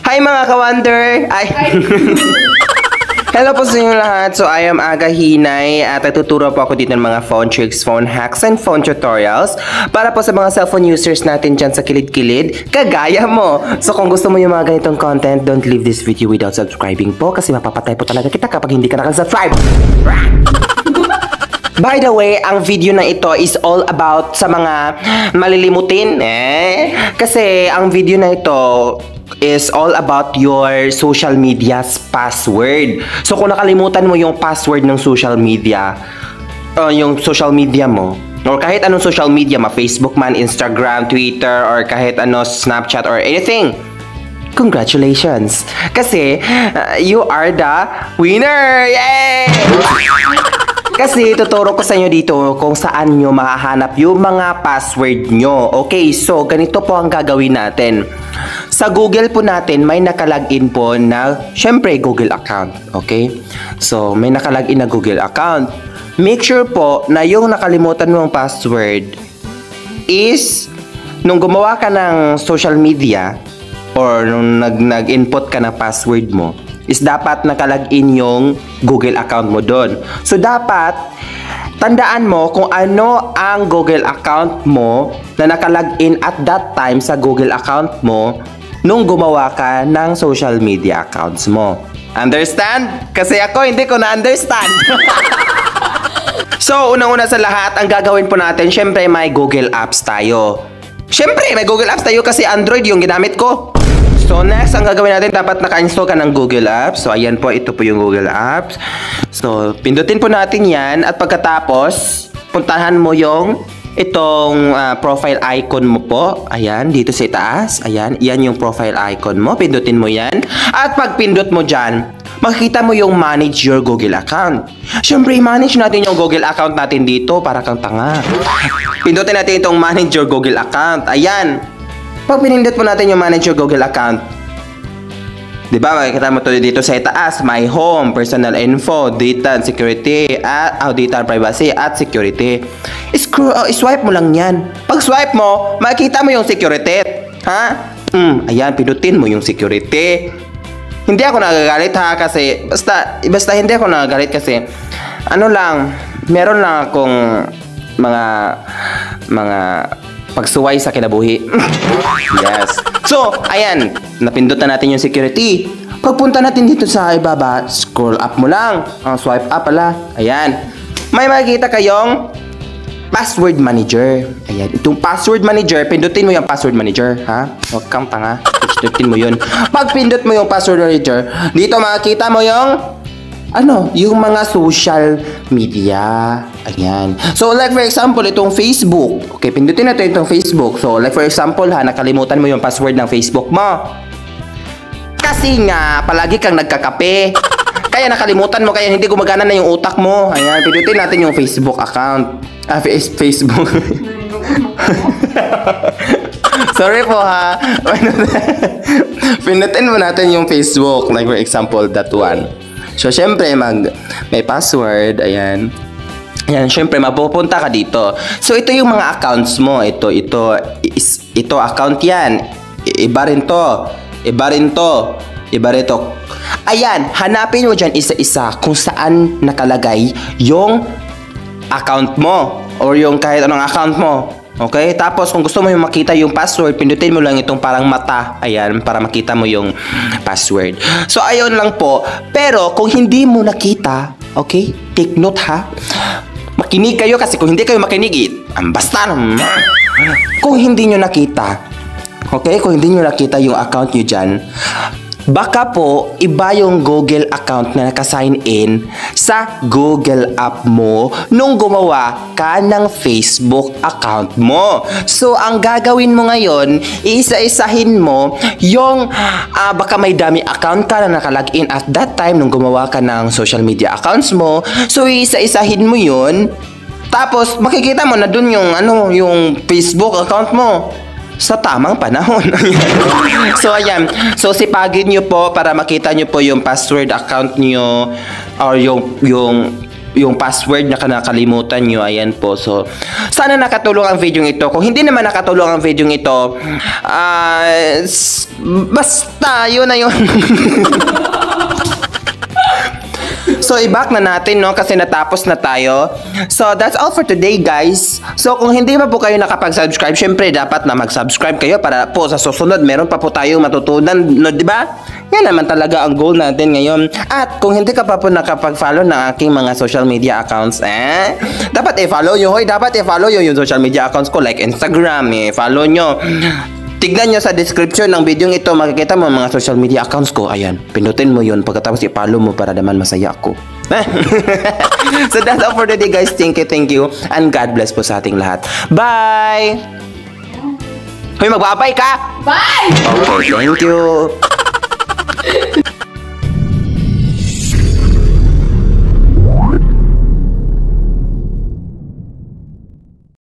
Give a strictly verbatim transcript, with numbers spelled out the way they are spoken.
Hi mga ka-wonder! Ay! Hello po sa inyo lahat. So, I am Aga Hinay at tuturo po ako dito ng mga phone tricks, phone hacks, and phone tutorials para po sa mga cellphone users natin dyan sa kilid-kilid, kagaya mo. So, kung gusto mo yung mga ganitong content, don't leave this video without subscribing po kasi mapapatay po talaga kita kapag hindi ka nakasubscribe. By the way, ang video na ito is all about sa mga malilimutin. Eh? Kasi ang video na ito is all about your social media's password. So kung nakalimutan mo yung password ng social media, uh, yung social media mo, or kahit anong social media, ma-Facebook man, Instagram, Twitter, or kahit ano, Snapchat, or anything, congratulations! Kasi uh, you are the winner! Yay! Kasi tuturo ko sa inyo dito kung saan nyo mahahanap yung mga password nyo. Okay, so ganito po ang gagawin natin. Sa Google po natin, may nakalagin po na, syempre, Google account. Okay? So, may nakalagin na Google account. Make sure po na yung nakalimutan mong password is, nung gumawa ka ng social media, or nung nag-input ka ng password mo, is dapat nakalagin yung Google account mo doon. So, dapat tandaan mo kung ano ang Google account mo na nakalagin at that time sa Google account mo nung gumawa ka ng social media accounts mo. Understand? Kasi ako hindi ko na-understand. So, unang-una sa lahat, ang gagawin po natin, syempre may Google Apps tayo. Syempre, may Google Apps tayo kasi Android yung ginamit ko. So, next, ang gagawin natin, dapat naka-install ka ng Google Apps. So, ayan po, ito po yung Google Apps. So, pindutin po natin yan. At pagkatapos, puntahan mo yung itong uh, profile icon mo po. Ayan, dito sa itaas. Ayan, yan yung profile icon mo. Pindutin mo yan. At pag pindot mo dyan, makikita mo yung manage your Google account. Siyempre, manage natin yung Google account natin dito para kang tanga. Pindutin natin itong manage your Google account. Ayan. Pag pinindot mo natin yung manage your Google account, diba, makikita mo to dito sa itaas, my home, personal info, data and security, at oh, data and privacy, at security. Screw, oh, swipe mo lang yan. Pag swipe mo, makikita mo yung security. Ha? Mm, ayan, pindutin mo yung security. Hindi ako nagagalit ha, kasi, basta, basta hindi ako nagagalit kasi, ano lang, meron lang akong mga, mga, pagsuway sa kinabuhi. Yes. So, ayan. Napindot na natin yung security. Pagpunta natin dito sa ibaba, scroll up mo lang. Ang swipe up pala. Ayan. May makikita kayong password manager. Ayan. Itong password manager, pindutin mo yung password manager. Ha? Huwag kang tanga. Pindutin mo yun. Pag pindot mo yung password manager, dito makikita mo yung ano, yung mga social media. Ayan. So, like for example, itong Facebook. Okay, pindutin natin itong Facebook. So, like for example, ha, nakalimutan mo yung password ng Facebook mo. Kasi nga, palagi kang nagkakape. Kaya nakalimutan mo, kaya hindi gumagana na yung utak mo. Ayan, pindutin natin yung Facebook account. Ah, Facebook. Sorry po ha. Pindutin mo natin yung Facebook. Like for example, that one. So, syempre, mag, may password, ayan. Ayan, syempre, mapupunta ka dito. So, ito yung mga accounts mo. Ito, ito, is, ito, account yan. Iba rin to. Iba rin to. Iba rin to. Ayan, hanapin mo dyan isa-isa kung saan nakalagay yung account mo. Or yung kahit anong account mo. Okay? Tapos, kung gusto mo yung makita yung password, pindutin mo lang itong parang mata. Ayan, para makita mo yung password. So, ayun lang po. Pero, kung hindi mo nakita, okay? Take note ha. Makinig kayo kasi kung hindi kayo makinig, ang basta naman. Kung hindi nyo nakita, okay? Kung hindi nyo nakita yung account nyo dyan, baka po, iba yung Google account na nakasign in sa Google app mo nung gumawa ka ng Facebook account mo. So, ang gagawin mo ngayon, isa-isahin mo yung uh, baka may dami account ka na nakalagin at that time nung gumawa ka ng social media accounts mo. So, isa-isahin mo yun. Tapos, makikita mo na dun yung, ano, yung Facebook account mo sa tamang panahon. So, ayan. So, sipagin nyo po para makita nyo po yung password account nyo or yung, yung yung password na nakalimutan nyo. Ayan po. So, sana nakatulong ang video ito. Kung hindi naman nakatulong ang video ito, ah, s- basta, yun na yun. So, i-back na natin, no? Kasi natapos na tayo. So, that's all for today, guys. So, kung hindi pa po kayo nakapag-subscribe, syempre, dapat na mag-subscribe kayo para po sa susunod, meron pa po tayong matutunan, no? Diba? Yan naman talaga ang goal natin ngayon. At kung hindi ka pa po nakapag-follow ng aking mga social media accounts, eh, dapat i-follow nyo, hoy. Dapat i-follow nyo yung social media accounts ko, like Instagram, eh. Follow nyo. Tignan nyo sa description ng video ito, makikita mo mga social media accounts ko. Ayan, pindutin mo yun. Pagkatapos i-follow mo para naman masaya ako. So that's all for today, guys. Thank you, thank you. And God bless po sa ating lahat. Bye! Hoy, magbabay ka! Bye! Okay, thank you.